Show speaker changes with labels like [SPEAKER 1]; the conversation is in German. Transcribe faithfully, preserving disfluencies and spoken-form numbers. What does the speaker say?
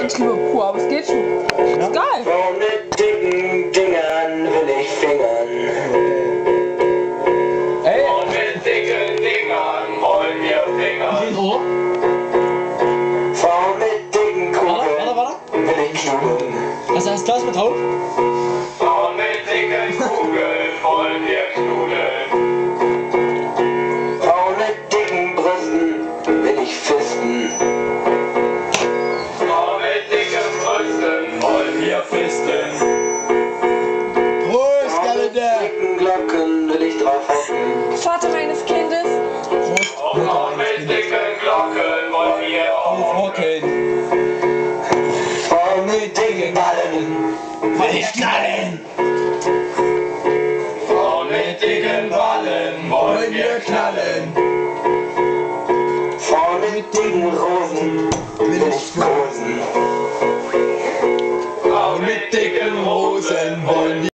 [SPEAKER 1] Ich liebe pur, aber es geht schon.
[SPEAKER 2] Ja?
[SPEAKER 1] Ist geil.
[SPEAKER 3] Frau mit dicken Dingern will ich fingern.
[SPEAKER 2] Ey,
[SPEAKER 4] Und mit dicken Dingern wollen wir fingern.
[SPEAKER 2] geht hoch.
[SPEAKER 3] Frau mit dicken
[SPEAKER 2] Warte,
[SPEAKER 3] Kugeln
[SPEAKER 2] warte, warte.
[SPEAKER 3] will ich knubbeln.
[SPEAKER 2] Das heißt Glas mit Haut.
[SPEAKER 4] Und mit dicken Kugeln wollen wir knudeln.
[SPEAKER 3] Frau mit dicken Brüsten will ich fisten.
[SPEAKER 4] Und mit dicken Brüsten wollen wir fisten.
[SPEAKER 2] Prost,
[SPEAKER 3] Frau mit
[SPEAKER 2] Kalender.
[SPEAKER 3] dicken Glocken will ich drauf hocken.
[SPEAKER 1] Vater meines Kindes.
[SPEAKER 2] Prost,
[SPEAKER 4] Und
[SPEAKER 2] Mutter eines
[SPEAKER 4] mit
[SPEAKER 2] Kindes.
[SPEAKER 4] dicken Glocken wollen wir aufhocken.
[SPEAKER 2] Aufhocken.
[SPEAKER 3] Frau mit dicken Ballen will ich knallen.
[SPEAKER 4] Und mit dicken Ballen wollen wir knallen.
[SPEAKER 3] Frau mit dicken Rosen will ich kosen.
[SPEAKER 4] Und mit dicken Rosen wollen wir